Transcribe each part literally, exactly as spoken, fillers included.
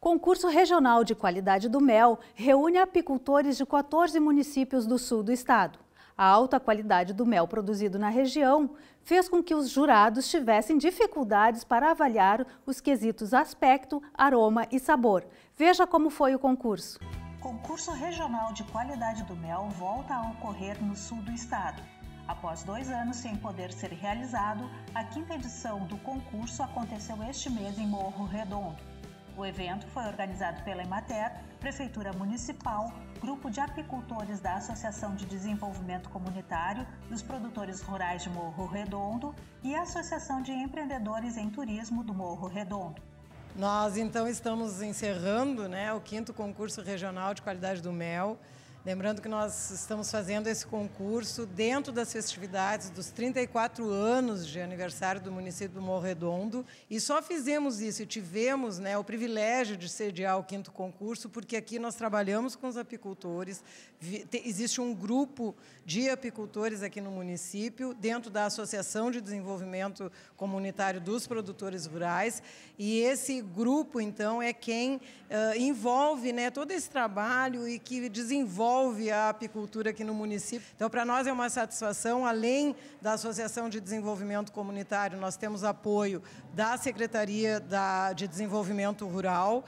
Concurso Regional de Qualidade do Mel reúne apicultores de quatorze municípios do sul do estado. A alta qualidade do mel produzido na região fez com que os jurados tivessem dificuldades para avaliar os quesitos aspecto, aroma e sabor. Veja como foi o concurso. Concurso Regional de Qualidade do Mel volta a ocorrer no sul do estado. Após dois anos sem poder ser realizado, a quinta edição do concurso aconteceu este mês em Morro Redondo. O evento foi organizado pela Emater, Prefeitura Municipal, Grupo de Apicultores da Associação de Desenvolvimento Comunitário dos Produtores Rurais de Morro Redondo e a Associação de Empreendedores em Turismo do Morro Redondo. Nós, então, estamos encerrando, né, o quinto concurso regional de qualidade do mel. Lembrando que nós estamos fazendo esse concurso dentro das festividades dos trinta e quatro anos de aniversário do município do Morro Redondo. E só fizemos isso e tivemos, né, o privilégio de sediar o quinto concurso, porque aqui nós trabalhamos com os apicultores. Existe um grupo de apicultores aqui no município, dentro da Associação de Desenvolvimento Comunitário dos Produtores Rurais. E esse grupo, então, é quem uh, envolve, né, todo esse trabalho e que desenvolve a apicultura aqui no município. Então, para nós é uma satisfação, além da Associação de Desenvolvimento Comunitário, nós temos apoio da Secretaria de Desenvolvimento Rural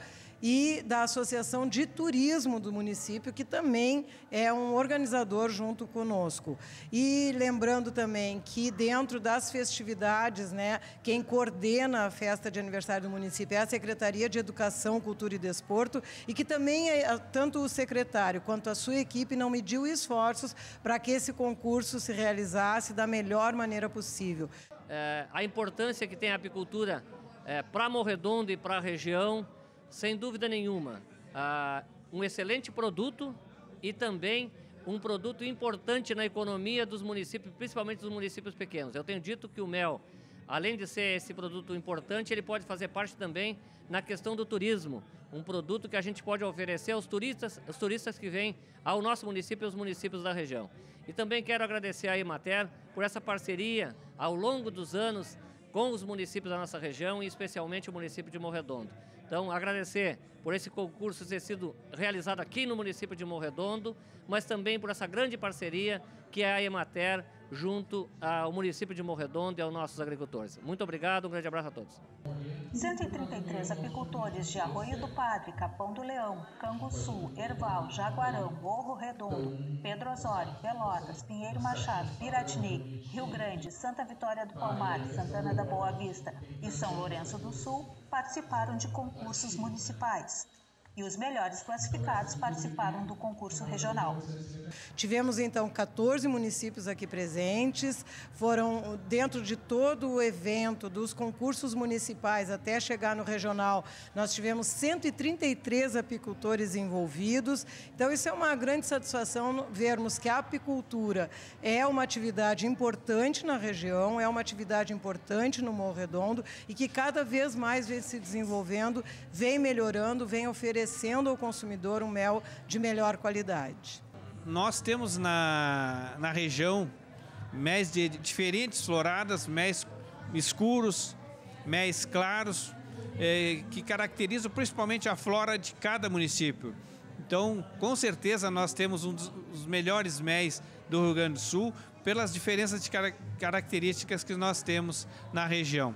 e da Associação de Turismo do município, que também é um organizador junto conosco. E lembrando também que dentro das festividades, né, quem coordena a festa de aniversário do município é a Secretaria de Educação, Cultura e Desporto, e que também é, tanto o secretário quanto a sua equipe não mediu esforços para que esse concurso se realizasse da melhor maneira possível. É, a importância que tem a apicultura é, para Morro Redondo e para a região, sem dúvida nenhuma, uh, um excelente produto e também um produto importante na economia dos municípios, principalmente dos municípios pequenos. Eu tenho dito que o mel, além de ser esse produto importante, ele pode fazer parte também na questão do turismo, um produto que a gente pode oferecer aos turistas, aos turistas que vêm ao nosso município e aos municípios da região. E também quero agradecer à Emater por essa parceria ao longo dos anos com os municípios da nossa região e especialmente o município de Morro Redondo. Então, agradecer por esse concurso ter sido realizado aqui no município de Morro Redondo, mas também por essa grande parceria que é a Emater junto ao município de Morro Redondo e aos nossos agricultores. Muito obrigado, um grande abraço a todos. cento e trinta e três apicultores de Arroio do Padre, Capão do Leão, Canguçu, Erval, Jaguarão, Morro Redondo, Pedro Osório, Pelotas, Pinheiro Machado, Piratini, Rio Grande, Santa Vitória do Palmar, Santana da Boa Vista e São Lourenço do Sul participaram de concursos municipais. E os melhores classificados participaram do concurso regional. Tivemos, então, quatorze municípios aqui presentes. Foram, dentro de todo o evento, dos concursos municipais até chegar no regional, nós tivemos cento e trinta e três apicultores envolvidos. Então, isso é uma grande satisfação vermos que a apicultura é uma atividade importante na região, é uma atividade importante no Morro Redondo e que cada vez mais vem se desenvolvendo, vem melhorando, vem oferecendo oferecendo ao consumidor um mel de melhor qualidade. Nós temos na, na região méis de diferentes floradas, méis escuros, méis claros, eh, que caracterizam principalmente a flora de cada município. Então, com certeza, nós temos um dos melhores méis do Rio Grande do Sul, pelas diferenças de car características que nós temos na região.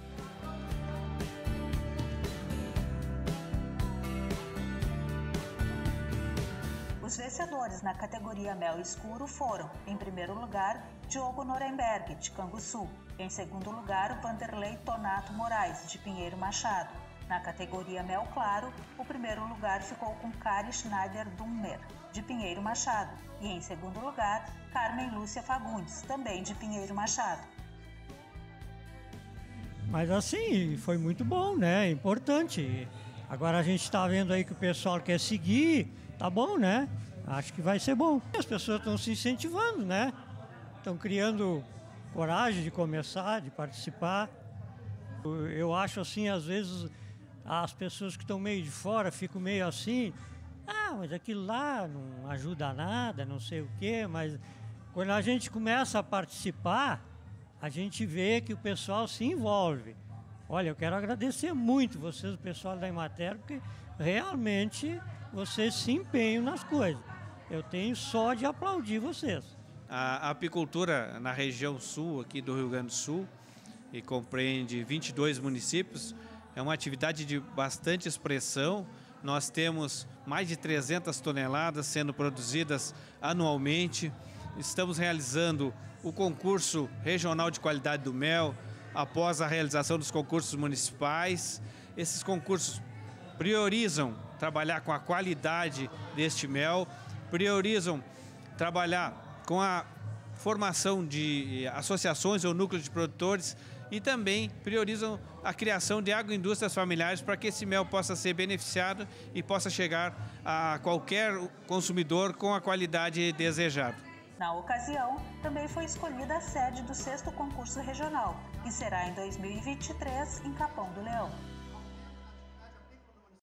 Os vencedores na categoria mel escuro foram, em primeiro lugar, Diogo Nuremberg, de Canguçu. Em segundo lugar, o Vanderlei Tonato Moraes, de Pinheiro Machado. Na categoria mel claro, o primeiro lugar ficou com Kari Schneider Dummer, de Pinheiro Machado. E em segundo lugar, Carmen Lúcia Fagundes, também de Pinheiro Machado. Mas assim, foi muito bom, né? Importante. Agora a gente está vendo aí que o pessoal quer seguir. Tá bom, né? Acho que vai ser bom. As pessoas estão se incentivando, né? Estão criando coragem de começar, de participar. Eu acho assim, às vezes, as pessoas que estão meio de fora ficam meio assim, ah, mas aquilo lá não ajuda a nada, não sei o quê, mas quando a gente começa a participar, a gente vê que o pessoal se envolve. Olha, eu quero agradecer muito vocês, o pessoal da Emater, porque realmente vocês se empenham nas coisas. Eu tenho só de aplaudir vocês. A apicultura na região sul aqui do Rio Grande do Sul, e compreende vinte e dois municípios, é uma atividade de bastante expressão. Nós temos mais de trezentas toneladas sendo produzidas anualmente. Estamos realizando o concurso regional de qualidade do mel após a realização dos concursos municipais. Esses concursos priorizam trabalhar com a qualidade deste mel, priorizam trabalhar com a formação de associações ou núcleos de produtores e também priorizam a criação de agroindústrias familiares para que esse mel possa ser beneficiado e possa chegar a qualquer consumidor com a qualidade desejada. Na ocasião, também foi escolhida a sede do sexto concurso regional, que será em dois mil e vinte e três em Capão do Leão.